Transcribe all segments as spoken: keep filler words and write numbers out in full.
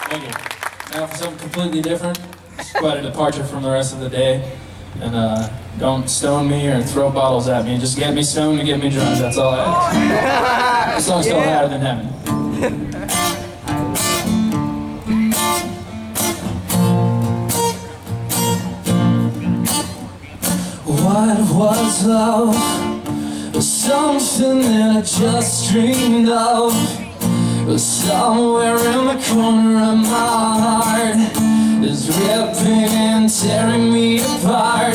Thank you. Now for something completely different. It's quite a departure from the rest of the day. And uh, don't stone me or throw bottles at me. Just get me stoned and get me drunk. That's all I ask. This song's called Higher Than Heaven. What was love? Something that I just dreamed of. Somewhere in the corner of my heart is ripping and tearing me apart.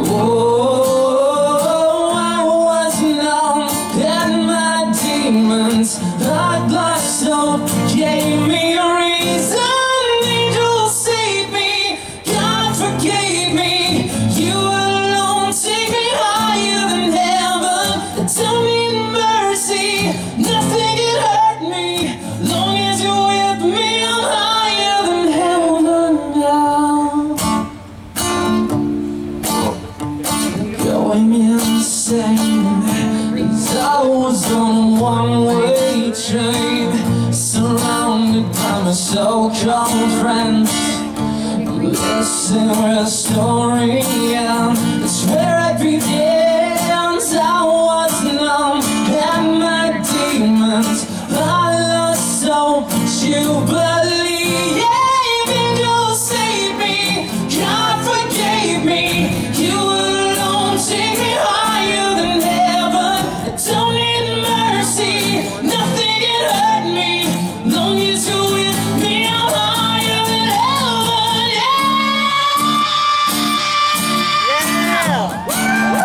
Oh, I was numb and my demons I'd lost hope, gave me a reason. Angels saved me, God forgave me. You alone take me higher than heaven. Tell me mercy, nothing can hurt me. Long as you're with me, I'm higher than heaven now. Going insane, as I was on a one-way train, surrounded by my so-called friends. Listen where the story ends. It's where I begin. I was numb and my demons I lost hope, but you believe. Angels saved me, God forgave me. You alone take me higher than heaven. I don't need mercy, nothing can hurt me. Long as you're with me, I'm higher than heaven. Yeah!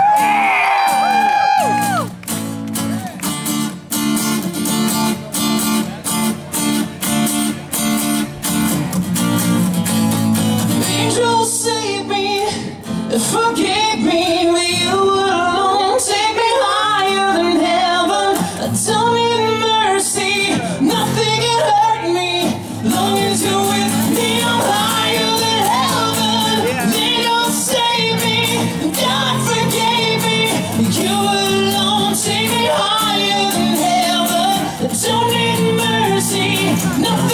Angels save me, forgive me, but you alone take me higher than heaven. Don't need mercy, nothing can hurt me. Long as you're with me, I'm higher than heaven. Angels save me, God forgave me. You alone take me higher than heaven. Don't need mercy, nothing